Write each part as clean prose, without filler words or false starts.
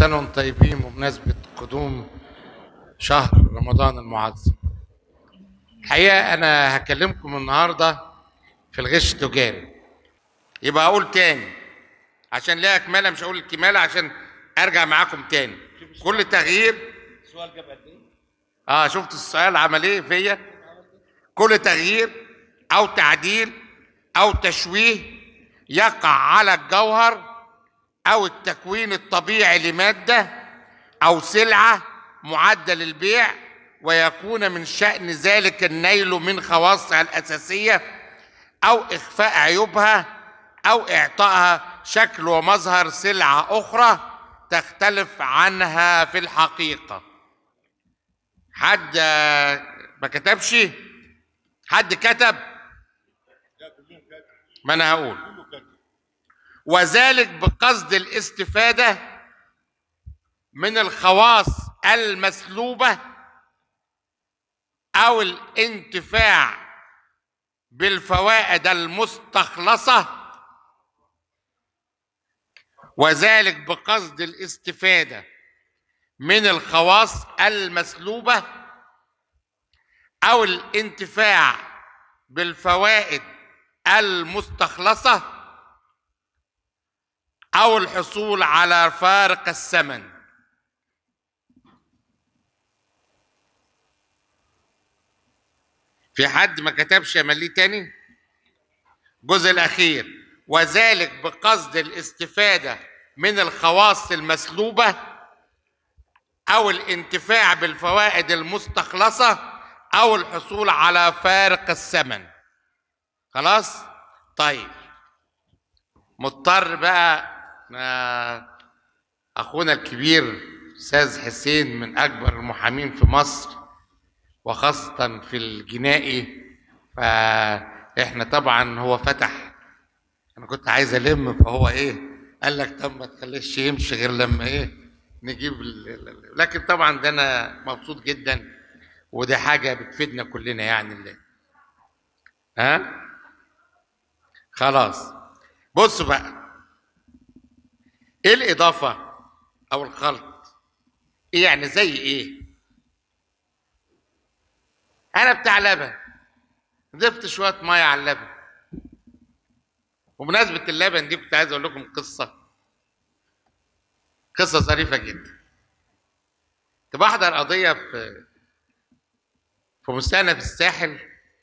سنة وانتم طيبين بمناسبة قدوم شهر رمضان المعظم. الحقيقة أنا هكلمكم النهاردة في الغش التجاري. يبقى أقول تاني عشان لا أكملة، مش هقول الكمالة عشان أرجع معاكم تاني. كل تغيير السؤال جاب قد إيه؟ شفت السؤال عمل إيه فيا؟ كل تغيير أو تعديل أو تشويه يقع على الجوهر أو التكوين الطبيعي لمادة أو سلعة معدل البيع، ويكون من شأن ذلك النيل من خواصها الأساسية أو إخفاء عيوبها أو إعطائها شكل ومظهر سلعة أخرى تختلف عنها في الحقيقة. حد ما كتبش؟ حد كتب؟ ما أنا هقول. وذلك بقصد الاستفادة من الخواص المسلوبة أو الانتفاع بالفوائد المستخلصة. وذلك بقصد الاستفادة من الخواص المسلوبة أو الانتفاع بالفوائد المستخلصة أو الحصول على فارق الثمن. في حد ما كتبش يمليه تاني؟ الجزء الأخير: وذلك بقصد الاستفادة من الخواص المسلوبة أو الانتفاع بالفوائد المستخلصة أو الحصول على فارق الثمن. خلاص؟ طيب، مضطر بقى أخونا الكبير أستاذ حسين من أكبر المحامين في مصر وخاصة في الجنائي، فإحنا طبعا هو فتح، أنا كنت عايز ألم فهو قال لك طب ما تخليش يمشي غير لما نجيب لكن طبعا ده أنا مبسوط جدا، ودي حاجة بتفيدنا كلنا يعني خلاص. بصوا بقى، ايه الإضافة أو الخلط؟ يعني زي أنا بتاع لبن ضفت شوية مية على اللبن. وبمناسبة اللبن دي كنت عايز أقول لكم قصة ظريفة جدا. كنت بحضر قضية في مستأنف الساحل،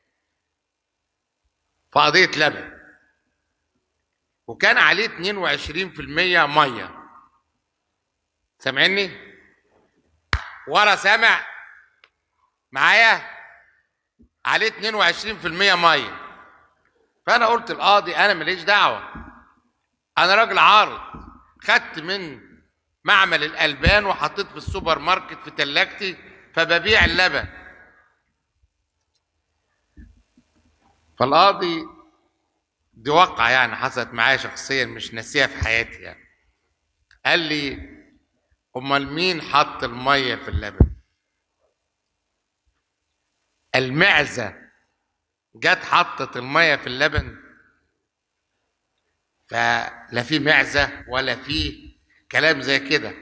في قضية لبن، وكان عليه 22% مية. سامعني؟ ورا سامع معايا؟ عليه 22% مية. فأنا قلت القاضي أنا ماليش دعوة، أنا راجل عارض، خدت من معمل الألبان وحطيت في السوبر ماركت في تلاجتي فببيع اللبن. فالقاضي دي واقعة يعني حصلت معايا شخصيا مش ناسيها في حياتي يعني. قال لي امال مين حط المية في اللبن؟ المعزة جت حطت المية في اللبن؟ فلا في معزة ولا في كلام زي كده،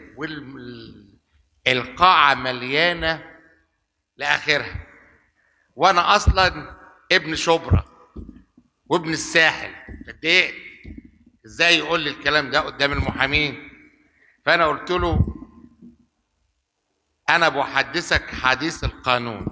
والقاعة مليانة لآخرها، وانا اصلا ابن شبرا وابن الساحل، اتضايقت ازاي يقول لي الكلام ده قدام المحامين. فانا قلت له انا بحدثك حديث القانون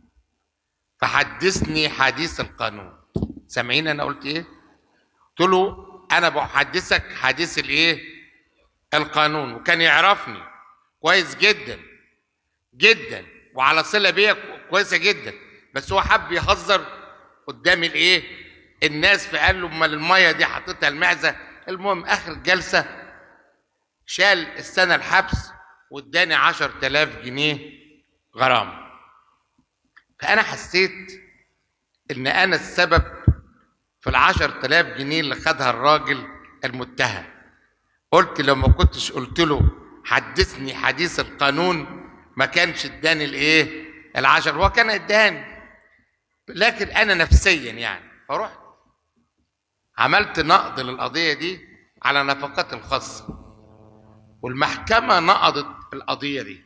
فحدثني حديث القانون. سامعين انا قلت ايه؟ قلت له انا بحدثك حديث القانون. وكان يعرفني كويس جدا جدا وعلى صله بيا كويسه جدا، بس هو حب يهزر قدام الناس، فقال له امال الميه دي حطيتها المعزه. المهم اخر جلسه شال السنه الحبس واداني 10,000 جنيه غرامه. فانا حسيت ان انا السبب في ال10,000 جنيه اللي خدها الراجل المتهم. قلت لو ما كنتش قلت له حدثني حديث القانون ما كانش اداني ال10. هو كان اداني، لكن انا نفسيا يعني فرحت عملت نقض للقضيه دي على نفقات الخاصه. والمحكمة نقضت القضية دي،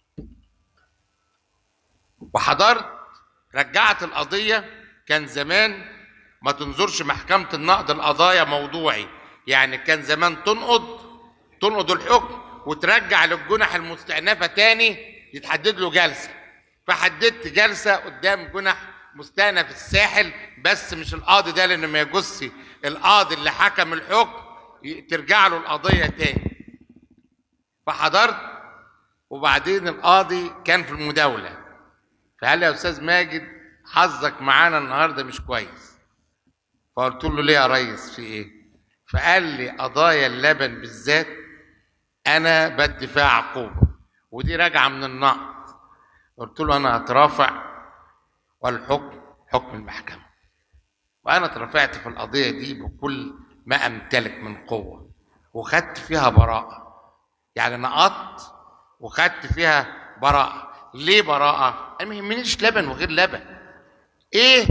وحضرت رجعت القضية. كان زمان ما تنظرش محكمة النقض القضايا موضوعي، يعني كان زمان تنقض الحكم وترجع للجنح المستأنفة تاني يتحدد له جلسة. فحددت جلسة قدام جنح مستأنف الساحل، بس مش القاضي ده لأنه ما يجوزش القاضي اللي حكم الحكم ترجع له القضية تاني. فحضرت، وبعدين القاضي كان في المداولة، فقال لي يا أستاذ ماجد حظك معانا النهارده مش كويس. فقلت له ليه يا ريس في إيه؟ فقال لي قضايا اللبن بالذات أنا بدي فيها عقوبة، ودي راجعة من النقض. قلت له أنا هترافع والحكم حكم المحكمة، وأنا اترفعت في القضية دي بكل ما أمتلك من قوة، وخدت فيها براءة، يعني نقضت وخدت فيها براءة. ليه براءة؟ أنا ما يهمنيش لبن وغير لبن. إيه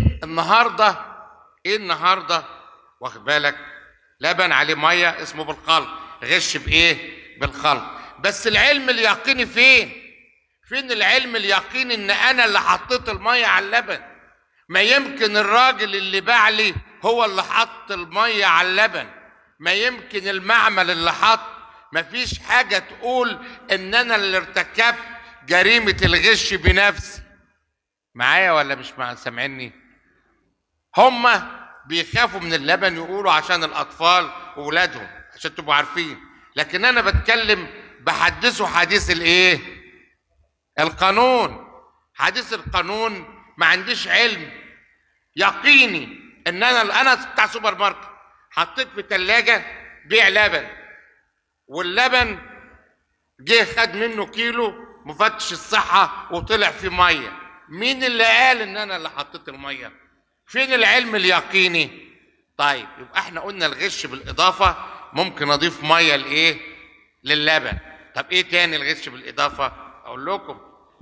النهارده واخد بالك؟ لبن عليه مية اسمه بالخلط، غش بإيه؟ بالخلط. بس العلم اليقيني فين العلم اليقيني ان انا اللي حطيت الميه على اللبن؟ ما يمكن الراجل اللي باع لي هو اللي حط الميه على اللبن، ما يمكن المعمل اللي حط. ما فيش حاجه تقول ان انا اللي ارتكبت جريمه الغش بنفسي. معايا ولا مش سامعيني؟ هما بيخافوا من اللبن، يقولوا عشان الاطفال واولادهم، عشان تبقوا عارفين. لكن انا بتكلم بحدثه حديث الايه؟ القانون. حديث القانون. ما عنديش علم يقيني ان انا بتاع سوبر ماركت حطيت في ثلاجه بيع لبن، واللبن جه خد منه كيلو مفتش الصحه وطلع في ميه. مين اللي قال ان انا اللي حطيت الميه؟ فين العلم اليقيني؟ طيب يبقى احنا قلنا الغش بالاضافه ممكن اضيف ميه لايه؟ للبن. طب ايه تاني الغش بالاضافه؟ اقول لكم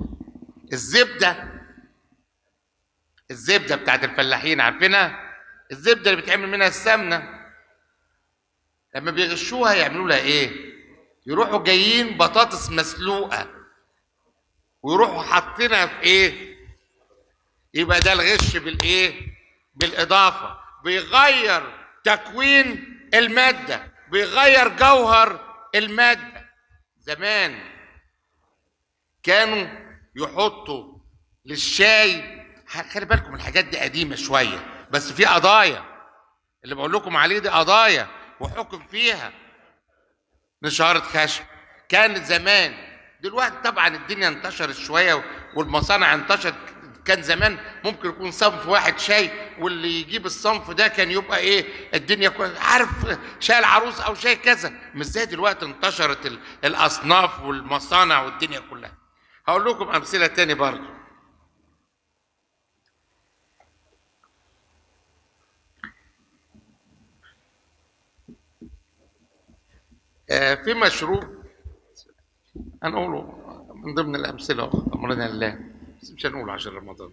الزبده بتاعت الفلاحين، عارفينها؟ الزبده اللي بيتعمل منها السمنه، لما بيغشوها يعملوا لها ايه؟ يروحوا جايين بطاطس مسلوقه ويروحوا حاطينها في ايه؟ يبقى ده الغش بالايه؟ بالاضافه. بيغير تكوين الماده، بيغير جوهر الماده. زمان كانوا يحطوا للشاي، خلي بالكم الحاجات دي قديمه شويه، بس في قضايا اللي بقول لكم عليه دي قضايا وحكم فيها نشارة خشب. كانت زمان، دلوقتي طبعا الدنيا انتشرت شويه والمصانع انتشرت. كان زمان ممكن يكون صنف واحد شاي، واللي يجيب الصنف ده كان يبقى ايه؟ الدنيا عارف شاي العروس او شاي كذا. مش زي دلوقتي انتشرت الاصناف والمصانع والدنيا كلها. هقول لكم امثله تاني برضو. في مشروب هنقوله من ضمن الامثله، امرنا لله، بس مش هنقوله عشان رمضان.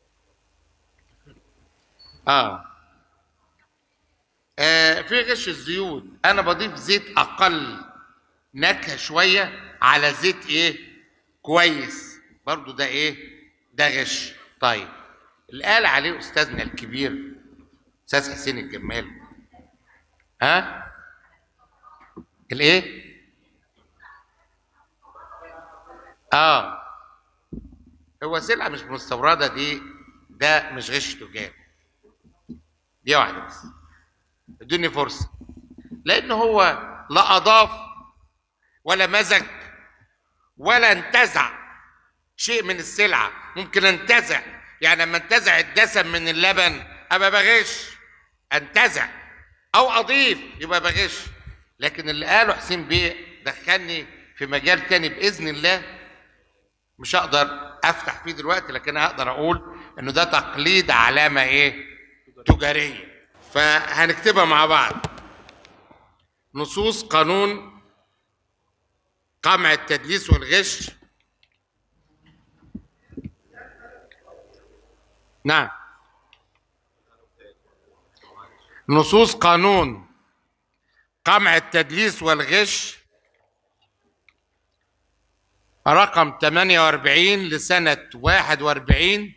في غش الزيوت. انا بضيف زيت اقل نكهه شويه على زيت ايه؟ كويس. برضو ده ايه؟ ده غش. طيب اللي قال عليه استاذنا الكبير استاذ حسين الجمال، الايه؟ هو سلعه مش مستورده، ده مش غش تجاري. دي واحده بس، ادوني فرصه. لان هو لا اضاف ولا مزج ولا انتزع شيء من السلعه. ممكن انتزع، يعني لما انتزع الدسم من اللبن ابقى بغش، انتزع او اضيف يبقى بغش. لكن اللي قاله حسين بيه دخلني في مجال تاني باذن الله مش هقدر افتح فيه دلوقتي، لكن هقدر اقول انه ده تقليد علامه ايه؟ تجاريه. فهنكتبها مع بعض. نصوص قانون قمع التدليس والغش. نعم، نصوص قانون قمع التدليس والغش رقم 48 لسنة 41.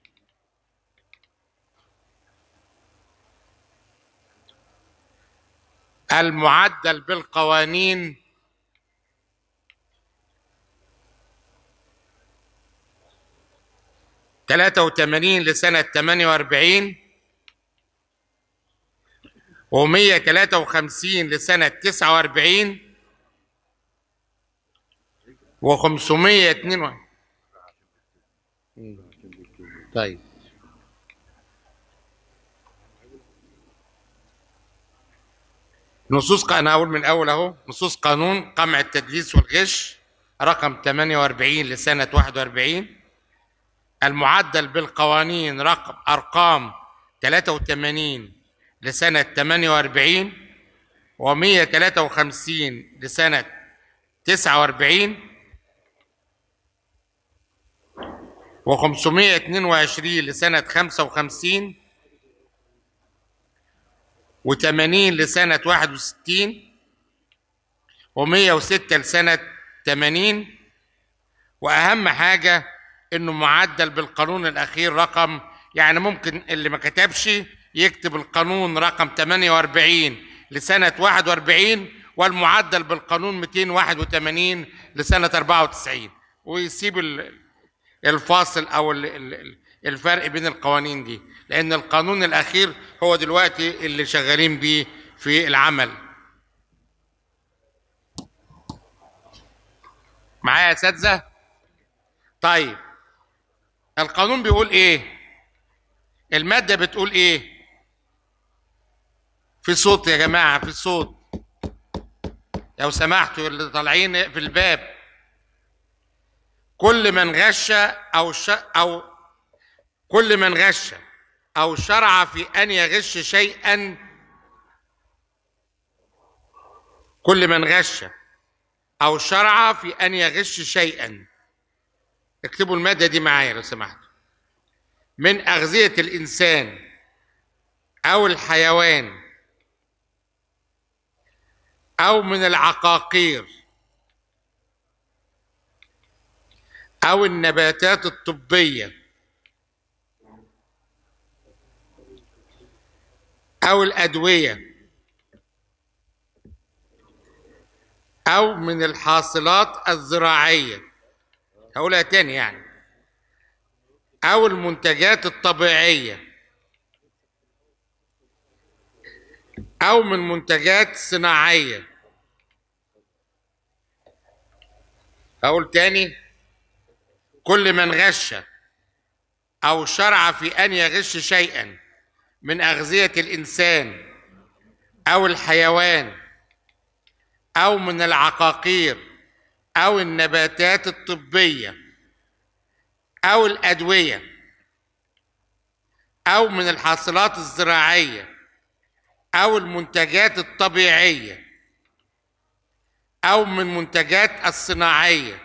المعدل بالقوانين +83 لسنة 48 و153 لسنة 49 و502. طيب نصوص انا اقول من اول اهو. نصوص قانون قمع التدليس والغش رقم 48 لسنة 41. المعدل بالقوانين ارقام 83 لسنة 48 و153 لسنة 49 و522 لسنة 55 و80 لسنة 61 و106 لسنة 80. وأهم حاجة إنه معدل بالقانون الأخير رقم، يعني ممكن اللي ما كتبش يكتب القانون رقم 48 لسنة 41 والمعدل بالقانون 281 لسنة 94 ويسيب الفاصل أو الفرق بين القوانين دي، لأن القانون الأخير هو دلوقتي اللي شغالين بيه في العمل. معايا يا أساتذة؟ طيب القانون بيقول إيه؟ المادة بتقول إيه؟ في صوت يا جماعة، في صوت لو سمحتوا اللي طالعين في الباب. كل من غش كل من غش أو شرع في أن يغش شيئا، كل من غش أو شرع في أن يغش شيئا، اكتبوا المادة دي معايا لو سمحتوا، من أغذية الإنسان أو الحيوان أو من العقاقير أو النباتات الطبية أو الأدوية أو من الحاصلات الزراعية، هقولها تاني يعني، أو المنتجات الطبيعية أو من منتجات صناعية. أقول تاني، كل من غش أو شرع في أن يغش شيئا من أغذية الإنسان أو الحيوان أو من العقاقير أو النباتات الطبية أو الأدوية أو من الحاصلات الزراعية أو المنتجات الطبيعية أو من منتجات الصناعية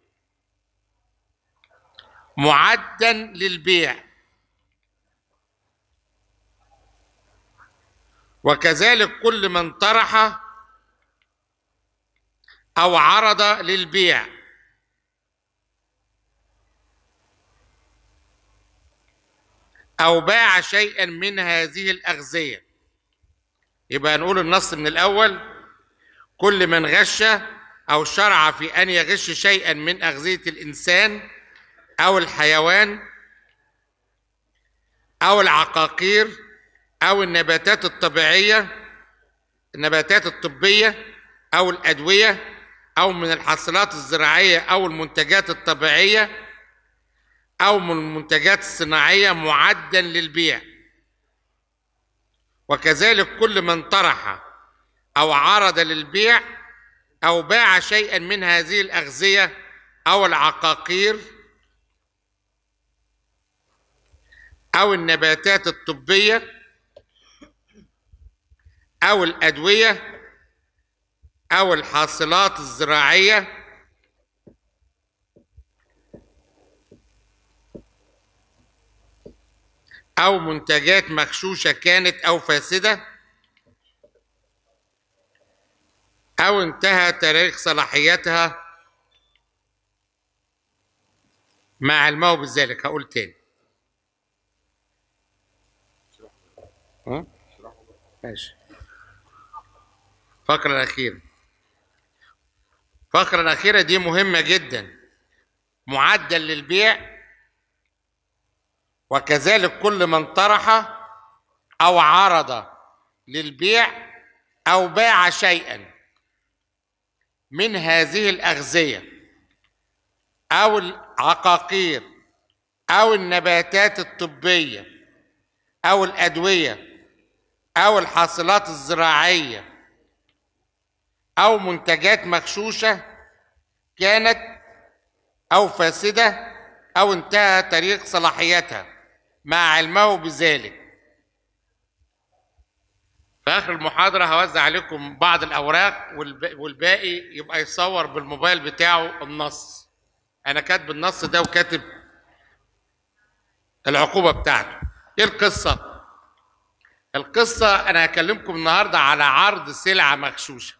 معدا للبيع، وكذلك كل من طرح أو عرض للبيع أو باع شيئا من هذه الأغذية. يبقى نقول النص من الأول، كل من غش أو شرع في أن يغش شيئا من أغذية الإنسان أو الحيوان أو العقاقير أو النباتات الطبيعية، النباتات الطبية أو الأدوية أو من الحاصلات الزراعية أو المنتجات الطبيعية أو من المنتجات الصناعية معدا للبيع، وكذلك كل من طرح أو عرض للبيع أو باع شيئا من هذه الأغذية أو العقاقير أو النباتات الطبية أو الأدوية أو الحاصلات الزراعية أو منتجات مغشوشة كانت أو فاسدة أو انتهى تاريخ صلاحيتها مع علمه بذلك. هقول تاني. ماشي. الفقرة الأخيرة. الفقرة الأخيرة دي مهمة جدا. معدل للبيع، وكذلك كل من طرح أو عرض للبيع أو باع شيئا من هذه الأغذية أو العقاقير أو النباتات الطبية أو الأدوية أو الحاصلات الزراعية أو منتجات مغشوشة كانت أو فاسدة أو انتهى تاريخ صلاحيتها مع علمه بذلك. في آخر المحاضرة هوزع عليكم بعض الأوراق والباقي يبقى يصور بالموبايل بتاعه النص. أنا كاتب النص ده وكاتب العقوبة بتاعته. إيه القصة؟ القصة أنا هكلمكم النهاردة على عرض سلعة مغشوشة.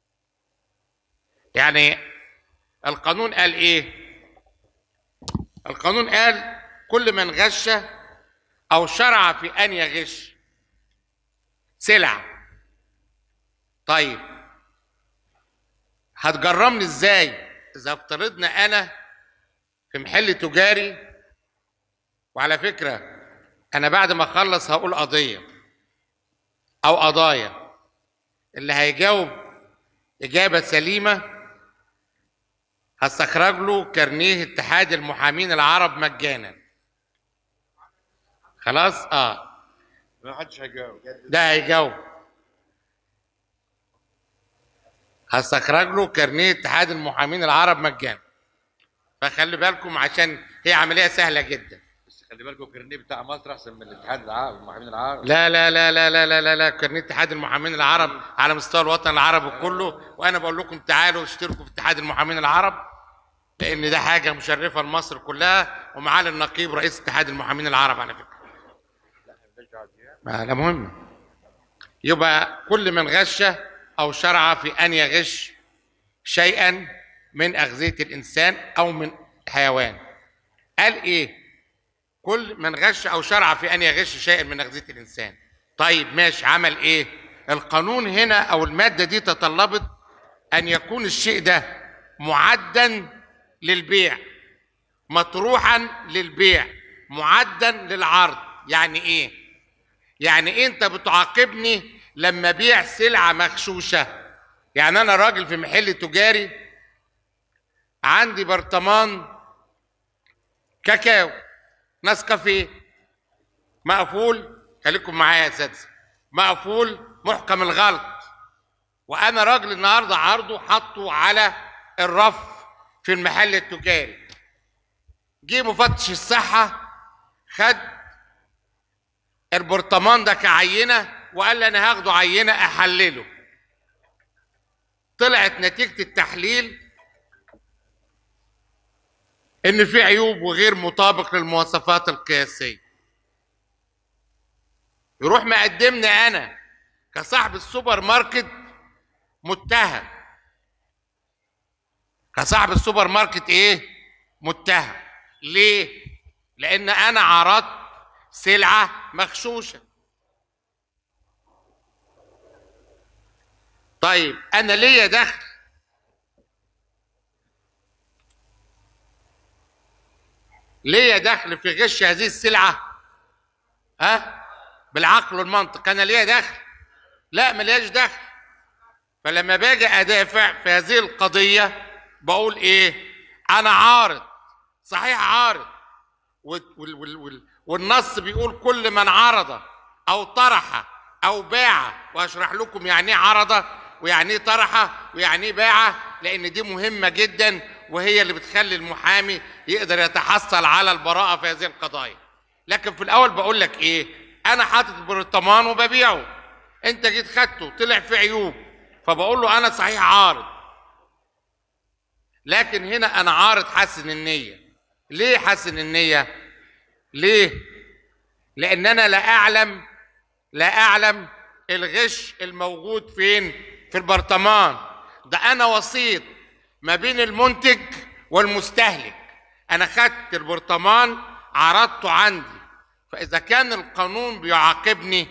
يعني القانون قال إيه؟ القانون قال كل من غش أو شرع في أن يغش سلعة. طيب هتجرمني إزاي؟ إذا افترضنا أنا في محل تجاري، وعلى فكرة أنا بعد ما أخلص هقول قضية أو قضايا، اللي هيجاوب إجابة سليمة هستخرج له كارنيه اتحاد المحامين العرب مجانا. خلاص؟ ما حدش هيجاوب. ده هيجاوب. هستخرج له كارنيه اتحاد المحامين العرب مجانا. فخلي بالكم عشان هي عملية سهلة جدا. بس خلي بالكم الكارنيه بتاع مصر احسن من الاتحاد العرب المحامين العرب. لا لا لا لا لا لا لا, لا. كارنيه اتحاد المحامين العرب على مستوى الوطن العربي كله، وانا بقول لكم تعالوا اشتركوا في اتحاد المحامين العرب، لان ده حاجة مشرفة لمصر كلها، ومعالي النقيب رئيس اتحاد المحامين العرب على فكرة. لا مهم. يبقى كل من غش او شرع في ان يغش شيئا من اغذية الانسان او من حيوان. قال ايه؟ كل من غش او شرع في ان يغش شيئا من اغذية الانسان. طيب ماشي، عمل ايه؟ القانون هنا او المادة دي تطلبت ان يكون الشيء ده معدا للبيع، مطروحا للبيع، معدا للعرض. يعني ايه؟ يعني إيه انت بتعاقبني لما بيع سلعة مغشوشة؟ يعني انا راجل في محل تجاري عندي برطمان كاكاو نسكافيه مقفول، خليكم معايا يا اساتذه، مقفول محكم الغلق، وانا راجل النهارده عرضه حطه على الرف في المحل التجاري. جه مفتش الصحه خد البرطمان ده كعينه وقال لي انا هاخده عينه احلله. طلعت نتيجه التحليل ان في عيوب وغير مطابق للمواصفات القياسيه. يروح مقدمني انا كصاحب السوبر ماركت متهم. كصاحب السوبر ماركت ايه؟ متهم. ليه؟ لان انا عرضت سلعه مغشوشه. طيب انا ليا دخل؟ ليا دخل في غش هذه السلعه؟ بالعقل والمنطق انا ليا دخل؟ لا، ملياش دخل. فلما باجي ادافع في هذه القضيه بقول ايه؟ انا عارض، صحيح عارض، والنص بيقول كل من عرض او طرح او باع، واشرح لكم يعني ايه عرض ويعني ايه طرح ويعني ايه باع، لان دي مهمه جدا وهي اللي بتخلي المحامي يقدر يتحصل على البراءه في هذه القضايا. لكن في الاول بقول لك ايه؟ انا حاطط برطمان وببيعه، انت جيت خدته طلع فيه عيوب، فبقول له انا صحيح عارض، لكن هنا انا عارض حسن النيه. ليه حسن النيه؟ ليه؟ لان انا لا اعلم الغش الموجود فين؟ في البرطمان ده. انا وسيط ما بين المنتج والمستهلك، انا خدت البرطمان عرضته عندي، فاذا كان القانون بيعاقبني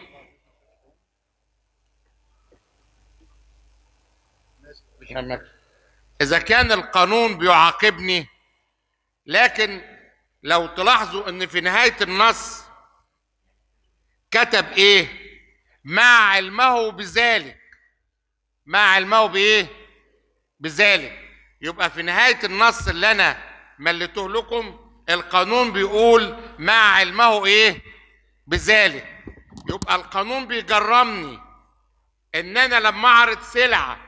اذا كان القانون بيعاقبني، لكن لو تلاحظوا ان في نهاية النص كتب ايه؟ مع علمه بذلك. مع علمه بايه؟ بذلك. يبقى في نهاية النص اللي انا مليته لكم القانون بيقول مع علمه ايه؟ بذلك. يبقى القانون بيجرمني ان انا لما اعرض سلعة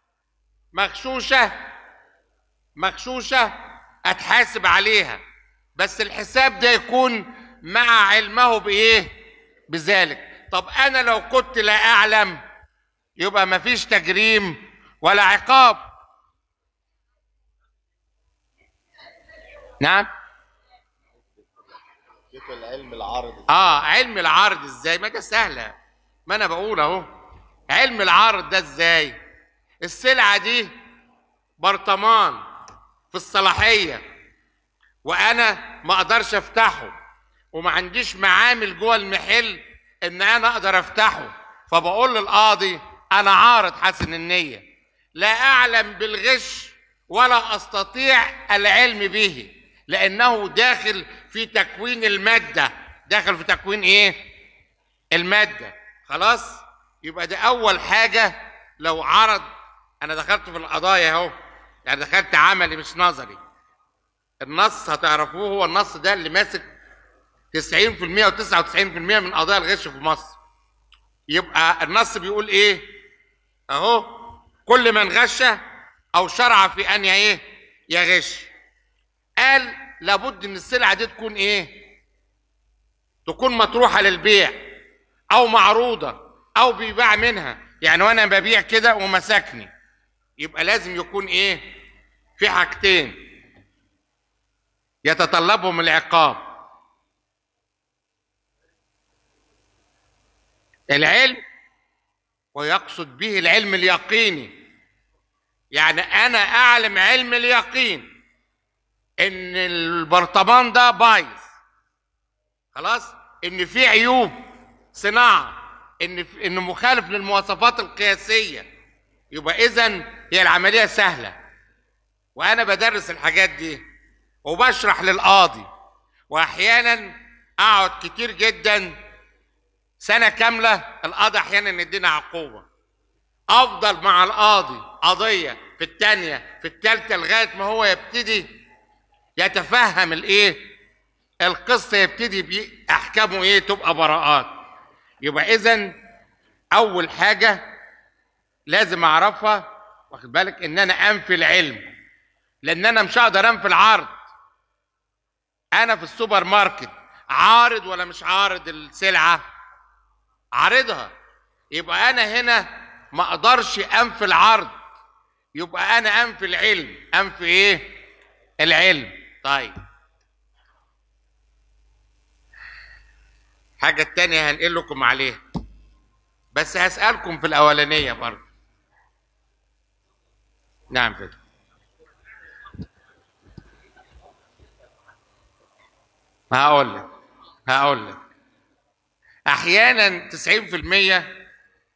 مغشوشة اتحاسب عليها، بس الحساب ده يكون مع علمه بايه؟ بذلك. طب انا لو كنت لا اعلم يبقى مفيش تجريم ولا عقاب. نعم. العلم العرض. علم العرض ازاي؟ ما ده سهله، ما انا بقول اهو. علم العرض ده ازاي؟ السلعه دي برطمان في الصلاحيه وانا ما اقدرش افتحه وما عنديش معامل جوه المحل ان انا اقدر افتحه، فبقول للقاضي انا عارض حسن النيه، لا اعلم بالغش ولا استطيع العلم به، لانه داخل في تكوين الماده. داخل في تكوين ايه؟ الماده. خلاص؟ يبقى ده اول حاجه. لو عرض، انا دخلت في القضايا اهو، يعني دخلت عملي مش نظري. النص هتعرفوه، هو النص ده اللي ماسك 90% و 99% من قضايا الغش في مصر. يبقى النص بيقول ايه؟ اهو: كل من غش او شرع في ان ايه؟ يغش. قال لابد ان السلعه دي تكون ايه؟ تكون مطروحه للبيع او معروضه او بيباع منها. يعني وانا ببيع كده ومسكني، يبقى لازم يكون ايه؟ في حاجتين يتطلبهم العقاب: العلم، ويقصد به العلم اليقيني. يعني انا اعلم علم اليقين ان البرطمان ده بايظ، خلاص، ان في عيوب صناعه، انه مخالف للمواصفات القياسيه. يبقى اذا هي العمليه سهله، وانا بدرس الحاجات دي وبشرح للقاضي، واحيانا اقعد كتير جدا سنه كامله. القاضي احيانا يدينا عقوبه، افضل مع القاضي قضيه في الثانيه في الثالثه لغايه ما هو يبتدي يتفهم الايه؟ القصه، يبتدي احكامه ايه؟ تبقى براءات. يبقى اذا اول حاجه لازم اعرفها، واخد بالك، ان انا انفي العلم، لان انا مش هقدر انفي العرض. انا في السوبر ماركت عارض ولا مش عارض السلعه؟ عارضها. يبقى انا هنا ما اقدرش انفي العرض، يبقى انا انفي العلم. انفي ايه؟ العلم. طيب، حاجه التانية هنقل لكم عليها، بس هسألكم في الاولانيه برضه. نعم كده. هقول لك احيانا 90%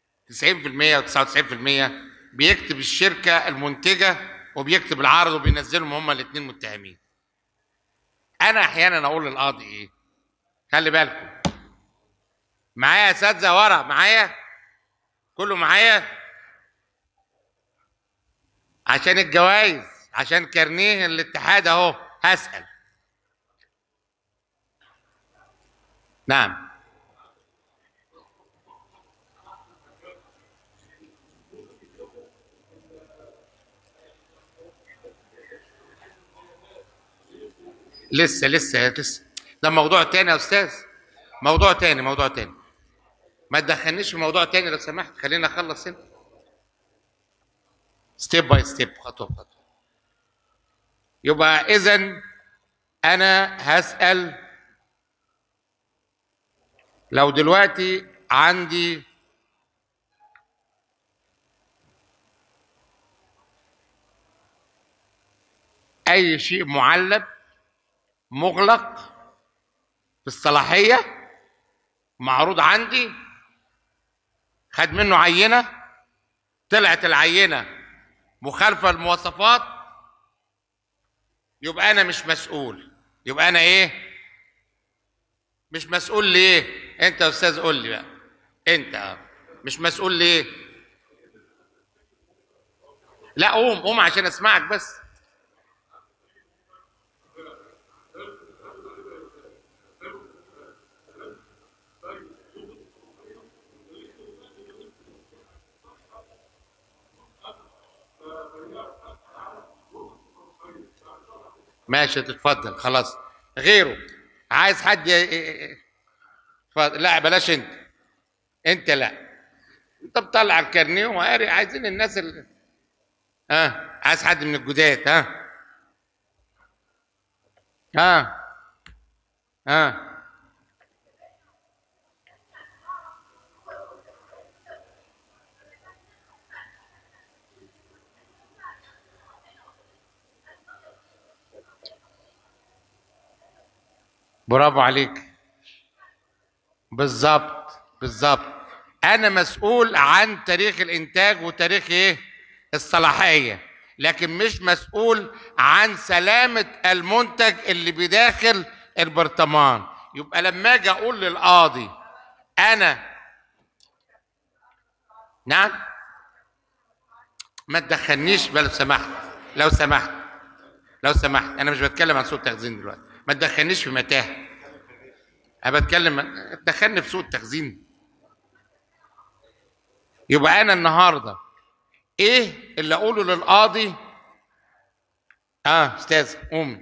و99% بيكتب الشركه المنتجه وبيكتب العارض وبينزلهم هما الاثنين متهمين. انا احيانا اقول للقاضي ايه؟ خلي بالكم معايا يا اساتذه، ورا معايا، كله معايا، عشان الجوائز، عشان كارنيه الاتحاد اهو. هسأل. نعم. لسه ده موضوع تاني يا استاذ، موضوع تاني. ما تدخلنيش في موضوع تاني لو سمحت، خلينا اخلص هنا ستيب باي ستيب، خطوه بخطوه. يبقى اذا انا هسأل: لو دلوقتي عندي اي شيء معلب مغلق في الصلاحية، معروض عندي، خد منه عينة، طلعت العينة مخالفة للمواصفات، يبقى أنا مش مسؤول. يبقى أنا إيه؟ مش مسؤول. ليه؟ أنت يا أستاذ قول لي بقى، أنت مش مسؤول ليه؟ لا قوم عشان أسمعك بس. ماشي تتفضل خلاص. غيره عايز حد لا بلاش انت لا، انت بتطلع الكارنيه وقاري. عايزين الناس اللي عايز حد من الجداد. ها برافو عليك. بالظبط. انا مسؤول عن تاريخ الانتاج وتاريخ ايه؟ الصلاحيه، لكن مش مسؤول عن سلامه المنتج اللي بداخل البرطمان. يبقى لما اجي اقول للقاضي انا نعم، ما تدخلنيش بقى لو سمحت انا مش بتكلم عن سوء التخزين دلوقتي، ما تدخلنيش في متاهه. انا بتكلم، تدخلني في سوء التخزين. يبقى انا النهارده ايه اللي اقوله للقاضي؟ استاذ قومي.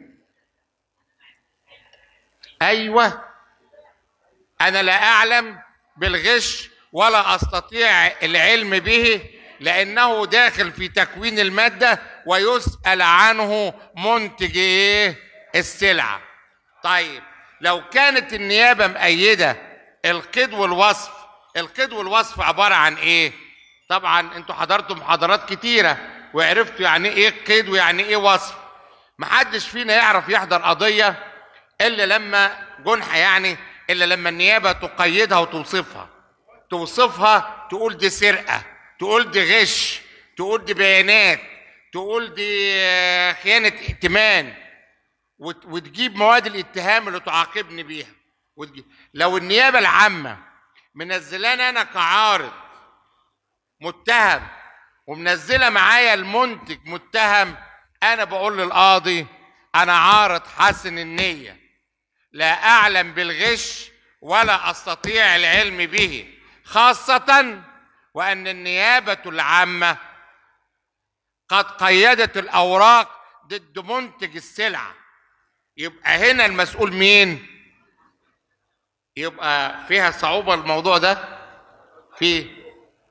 ايوه، انا لا اعلم بالغش ولا استطيع العلم به، لانه داخل في تكوين الماده ويسأل عنه منتج ايه؟ السلعه. طيب لو كانت النيابه مؤيده القيد والوصف، القيد والوصف عباره عن ايه؟ طبعا انتوا حضرتوا محاضرات كتيره وعرفتوا يعني ايه قيد ويعني ايه وصف. محدش فينا يعرف يحضر قضيه الا لما جنحه، يعني الا لما النيابه تقيدها توصفها، تقول دي سرقه، تقول دي غش، تقول دي بيانات، تقول دي خيانه ائتمان، وتجيب مواد الاتهام اللي تعاقبني بيها. لو النيابه العامه منزلاني انا كعارض متهم ومنزله معايا المنتج متهم، انا بقول للقاضي انا عارض حسن النيه، لا اعلم بالغش ولا استطيع العلم به، خاصه وان النيابه العامه قد قيدت الاوراق ضد منتج السلعه. يبقى هنا المسؤول مين؟ يبقى فيها صعوبه الموضوع ده. فيه.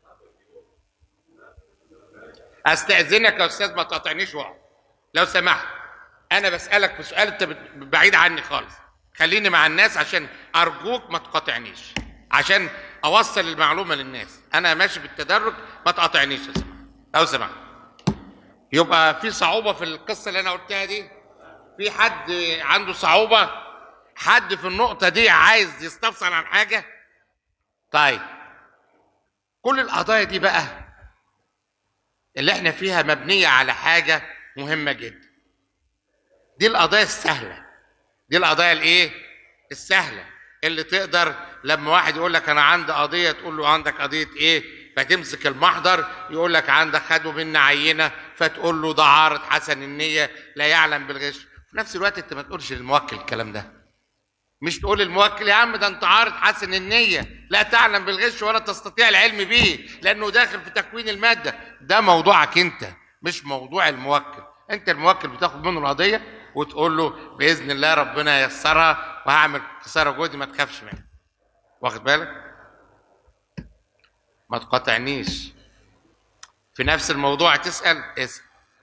استاذنك يا استاذ ما تقاطعنيش لو سمحت. انا بسالك في سؤال انت بعيد عني خالص، خليني مع الناس عشان ارجوك ما تقاطعنيش، عشان اوصل المعلومه للناس. انا ماشي بالتدرج، ما تقاطعنيش لو سمحت. يبقى في صعوبه في القصه اللي انا قلتها دي؟ في حد عنده صعوبه؟ حد في النقطه دي عايز يستفسر عن حاجه؟ طيب كل القضايا دي بقى اللي احنا فيها مبنيه على حاجه مهمه جدا. دي القضايا السهله، دي القضايا الايه؟ السهله، اللي تقدر لما واحد يقول لك انا عندي قضيه تقول له عندك قضيه ايه؟ فتمسك المحضر يقول لك عندك خدوا منا عينه، فتقول له ده عارض حسن النيه لا يعلم بالغش. في نفس الوقت انت ما تقولش للموكل الكلام ده، مش تقول للموكل يا عم ده انت عارض حسن النيه لا تعلم بالغش ولا تستطيع العلم به لانه داخل في تكوين الماده. ده موضوعك انت مش موضوع الموكل. انت الموكل بتاخد منه القضيه وتقول له باذن الله ربنا ييسرها وهعمل قصارى جهدي ما تخافش منها. واخد بالك؟ ما تقاطعنيش في نفس الموضوع. تسال اسال.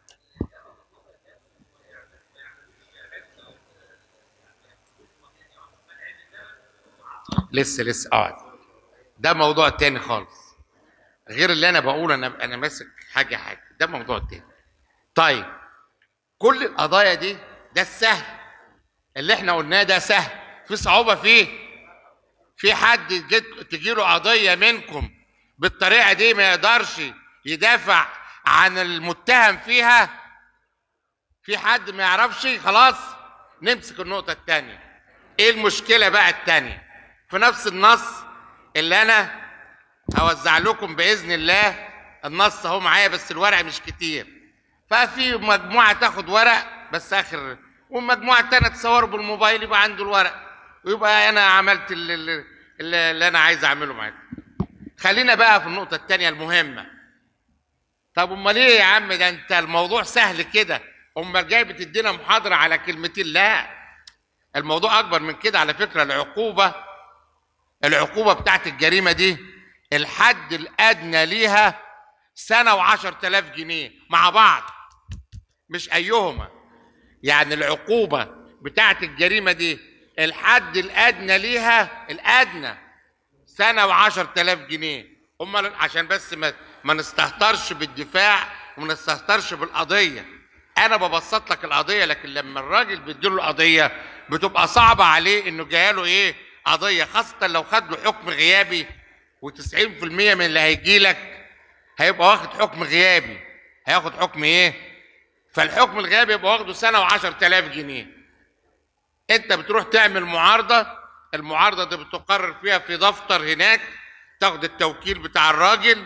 لسه اقعد. ده موضوع تاني خالص غير اللي انا بقوله. انا ماسك حاجه، ده موضوع تاني. طيب كل القضايا دي ده السهل اللي احنا قلناه ده سهل، في صعوبة فيه؟ في حد تجيله قضية منكم بالطريقة دي ما يقدرش يدافع عن المتهم فيها؟ في حد ما يعرفش؟ خلاص نمسك النقطة التانية. ايه المشكلة بقى التانية؟ في نفس النص اللي انا هوزع لكم بإذن الله، النص اهو معايا بس الورق مش كتير، ففي مجموعة تاخد ورق بس اخر، والمجموعة التانية تصور بالموبايل يبقى عنده الورق، ويبقى انا عملت اللي انا عايز اعمله معاكم. خلينا بقى في النقطة التانية المهمة. طب امال ايه يا عم، ده انت الموضوع سهل كده، امال جاي بتدينا محاضرة على كلمتين؟ لا، الموضوع اكبر من كده على فكرة. العقوبة بتاعت الجريمة دي الحد الادنى ليها سنة و10,000 جنيه مع بعض، مش ايهما. يعني العقوبة بتاعت الجريمة دي الحد الادنى ليها، الادنى، سنة و10,000 جنيه. امال عشان بس ما نستهترش بالدفاع وما نستهترش بالقضية. انا ببسط لك القضية، لكن لما الراجل بيديله القضية بتبقى صعبة عليه انه جايله ايه قضية، خاصة لو خد له حكم غيابي، و90% من اللي هيجي لك هيبقى واخد حكم غيابي. هياخد حكم ايه؟ فالحكم الغيابي يبقى واخده سنة و10,000 جنيه. انت بتروح تعمل معارضة، المعارضة دي بتقرر فيها في دفتر هناك، تاخد التوكيل بتاع الراجل،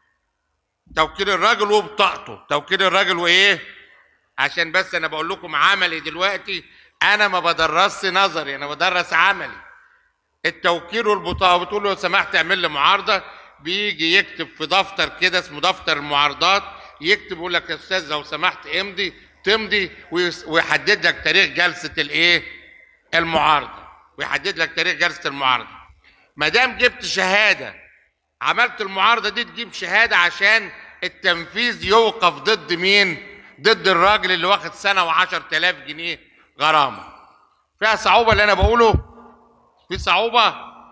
توكيل الراجل وبطاقته، توكيل الراجل وايه، عشان بس انا بقول لكم عملي دلوقتي، انا ما بدرسش نظري، انا بدرس عملي. التوكيل والبطاقه، بتقول له لو سمحت اعمل لي معارضه، بيجي يكتب في دفتر كده اسمه دفتر المعارضات، يكتب يقول لك يا استاذ لو سمحت امضي، تمضي ويحدد لك تاريخ جلسه الايه؟ المعارضه، ويحدد لك تاريخ جلسه المعارضه. ما دام جبت شهاده عملت المعارضه دي، تجيب شهاده عشان التنفيذ يوقف ضد مين؟ ضد الراجل اللي واخد سنه و10,000 جنيه غرامه. فيها صعوبه اللي انا بقوله؟ في صعوبه.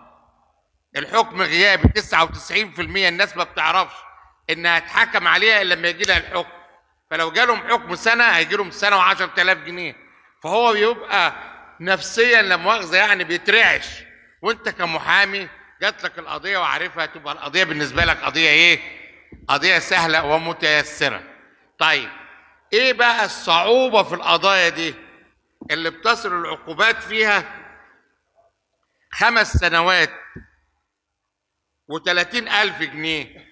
الحكم غيابي 99% الناس ما بتعرفش انها تحكم عليها الا لما يجي لها الحكم، فلو جالهم حكم سنه هيجي لهم سنه و10,000 جنيه، فهو بيبقى نفسيا لا مؤاخذه يعني بيترعش. وانت كمحامي جات لك القضيه وعارفها، تبقى القضيه بالنسبه لك قضيه ايه؟ قضيه سهله ومتيسره. طيب ايه بقى الصعوبه في القضايا دي اللي بتصل العقوبات فيها 5 سنوات و30,000 جنيه؟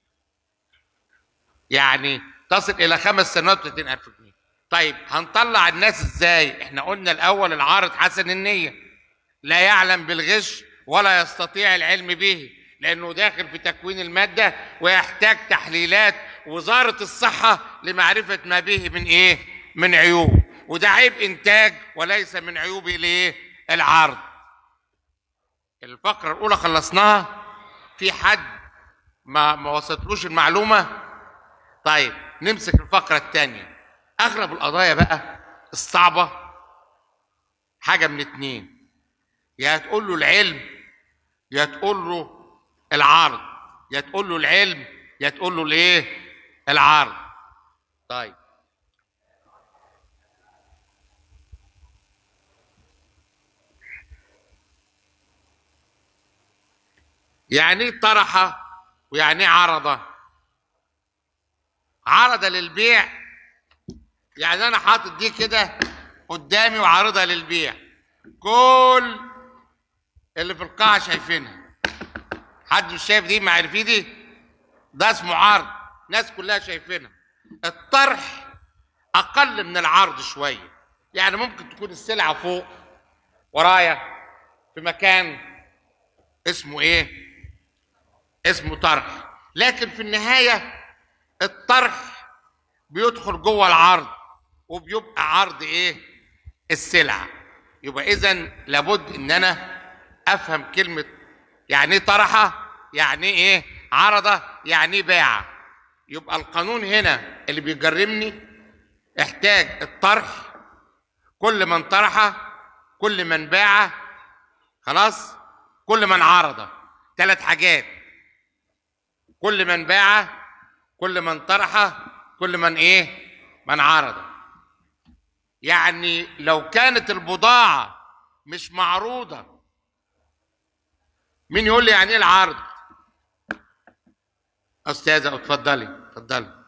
يعني تصل الى 5 سنوات و30,000 جنيه. طيب هنطلع الناس ازاي؟ احنا قلنا الاول العارض حسن النيه، لا يعلم بالغش ولا يستطيع العلم به، لانه داخل في تكوين الماده ويحتاج تحليلات وزاره الصحه لمعرفه ما به من ايه؟ من عيوب، وده عيب انتاج وليس من عيوب الايه؟ العرض. الفقره الاولى خلصناها. في حد ما وصلتلوش المعلومه؟ طيب نمسك الفقره الثانيه. اغلب القضايا بقى الصعبه حاجه من اتنين، يا تقول له العلم يا تقول له العرض، يا تقول له العلم يا تقول له الايه؟ العرض. طيب يعني ايه طرحه ويعني ايه عرضه؟ عرضه للبيع يعني انا حاطط دي كده قدامي وعارضها للبيع، كل اللي في القاعه شايفينها، حد مش شايف دي؟ معرفين دي؟ ده اسمه عرض، الناس كلها شايفينها. الطرح اقل من العرض شويه، يعني ممكن تكون السلعه فوق ورايا في مكان اسمه ايه؟ اسمه طرح، لكن في النهايه الطرح بيدخل جوه العرض وبيبقى عرض ايه؟ السلعه. يبقى اذا لابد ان انا افهم كلمه يعني ايه طرحه، يعني ايه عرضه، يعني ايه باعه. يبقى القانون هنا اللي بيجرمني احتاج الطرح، كل من طرح، كل من باع، خلاص، كل من عرض. 3 حاجات: كل من باع، كل من طرح، كل من ايه؟ من عرض. يعني لو كانت البضاعة مش معروضة، مين يقول لي يعني ايه العرض؟ أستاذة اتفضلي اتفضلي.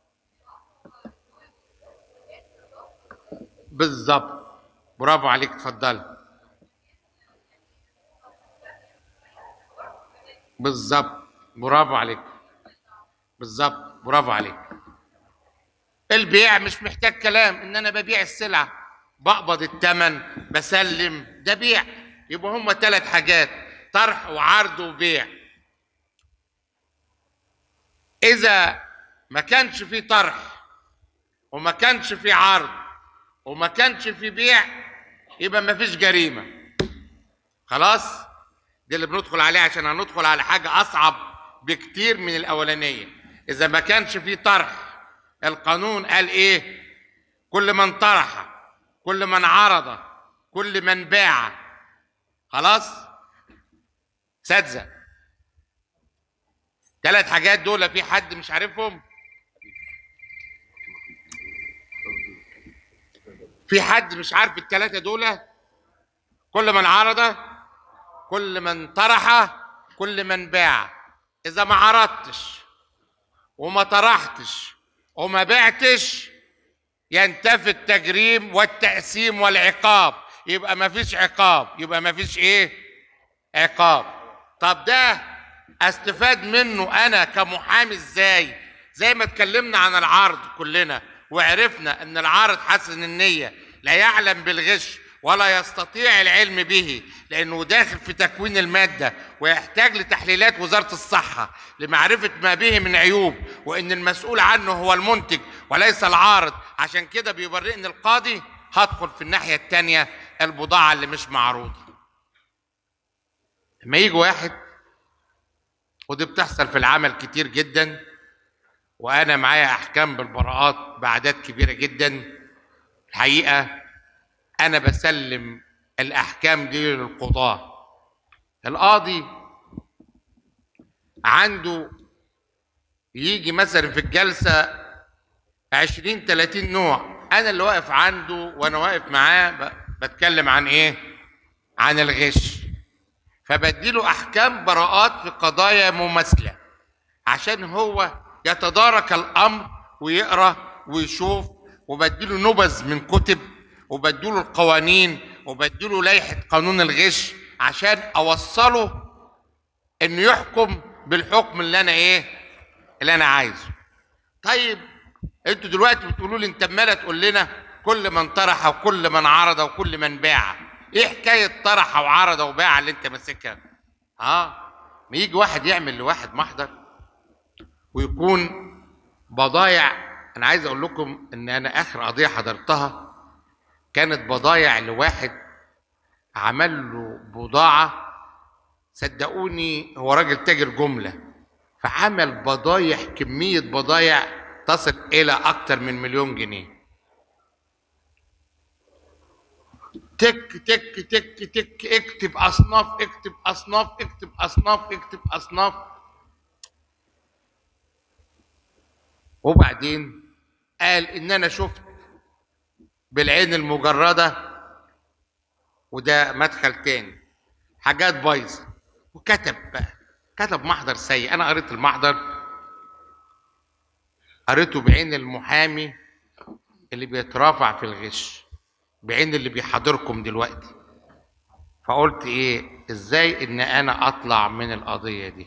بالظبط، برافو عليك، اتفضلي. بالظبط، برافو عليك، بالظبط، برافو عليك. البيع مش محتاج كلام، ان انا ببيع السلعه، بقبض الثمن، بسلم، ده بيع. يبقى هم 3 حاجات: طرح وعرض وبيع. اذا ما كانش في طرح وما كانش في عرض وما كانش في بيع، يبقى ما فيش جريمه. خلاص؟ دي اللي بندخل عليه، عشان هندخل على حاجه اصعب بكتير من الاولانيه. اذا ما كانش في طرح، القانون قال ايه؟ كل من طرح، كل من عرض، كل من باع. خلاص؟ اساتذه، 3 حاجات دول في حد مش عارفهم؟ في حد مش عارف ال3 دول؟ كل من عرض، كل من طرح، كل من باع. اذا ما عرضتش وما طرحتش وما بعتش، ينتفي التجريم والتقسيم والعقاب. يبقى ما فيش عقاب، يبقى ما فيش ايه؟ عقاب. طب ده استفاد منه انا كمحامي ازاي؟ زي ما اتكلمنا عن العرض كلنا وعرفنا ان العارض حسن النية لا يعلم بالغش ولا يستطيع العلم به، لانه داخل في تكوين المادة ويحتاج لتحليلات وزارة الصحة لمعرفة ما به من عيوب، وان المسؤول عنه هو المنتج وليس العارض. عشان كده بيبرئني القاضي، هدخل في الناحية التانية، البضاعة اللي مش معروضة. لما يجي واحد، ودي بتحصل في العمل كتير جدا، وانا معايا احكام بالبراءات باعداد كبيره جدا، الحقيقه انا بسلم الاحكام دي للقضاه. القاضي عنده يجي مثلا في الجلسه 20 30 نوع، انا اللي واقف عنده وانا واقف معاه بتكلم عن ايه؟ عن الغش. فبديله احكام براءات في قضايا مماثله عشان هو يتدارك الامر ويقرا ويشوف، وبديله نبذ من كتب، وبديله القوانين، وبديله لائحه قانون الغش عشان اوصله انه يحكم بالحكم اللي انا ايه؟ اللي انا عايزه. طيب انتوا دلوقتي بتقولوا لي انت عماله تقول لنا كل من طرح وكل من عرض وكل من باع. ايه حكايه طرح وعرض وباع اللي انت ماسكها؟ ما يجي واحد يعمل لواحد محضر ويكون بضايع. انا عايز اقول لكم ان انا اخر قضيه حضرتها كانت بضايع لواحد عمل له بضاعه، صدقوني هو راجل تاجر جمله، فعمل بضايع، كميه بضايع تصل الى اكتر من 1,000,000 جنيه. تك تك تك تك، اكتب اصناف، اكتب اصناف، اكتب اصناف، اكتب اصناف. وبعدين قال ان انا شفت بالعين المجرده، وده مدخل تاني، حاجات بايظه. وكتب بقى، كتب محضر سيء. انا قريت المحضر، قريته بعين المحامي اللي بيترافع في الغش، بعين اللي بيحاضركم دلوقتي. فقلت ايه؟ ازاي ان انا اطلع من القضيه دي؟